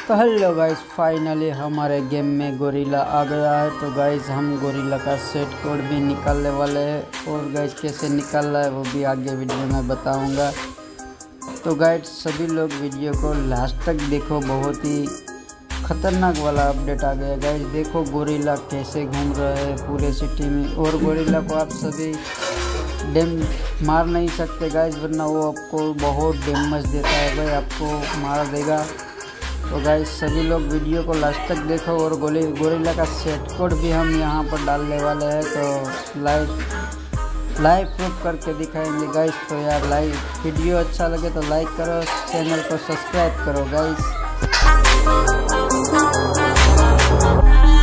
तो hello guys, finally हमारे game में गोरिल्ला आ गया है। तो गाइस हम गोरिल्ला का सेट कोड भी निकालने वाले हैं और गाइस कैसे निकाल रहा है वो भी आगे वीडियो में बताऊंगा। तो गाइस सभी लोग वीडियो को लास्ट तक देखो, बहुत ही खतरनाक वाला अपडेट आ गया। गाइस देखो गोरिल्ला कैसे घूम रहा है पूरे सिटी में, और गोरिल्ला को आप सभी मार नहीं सकते गाइस, वरना वो आपको बहुत डैमेज देता है भाई, आपको मार देगा। तो गाइस सभी लोग वीडियो को लास्ट तक देखो और गोरिल्ला का सेट कोड भी हम यहाँ पर डालने वाले हैं। तो लाइव प्रूफ करके दिखाएंगे गाइस। तो यार वीडियो अच्छा लगे तो लाइक करो, चैनल को सब्सक्राइब करो गाइस।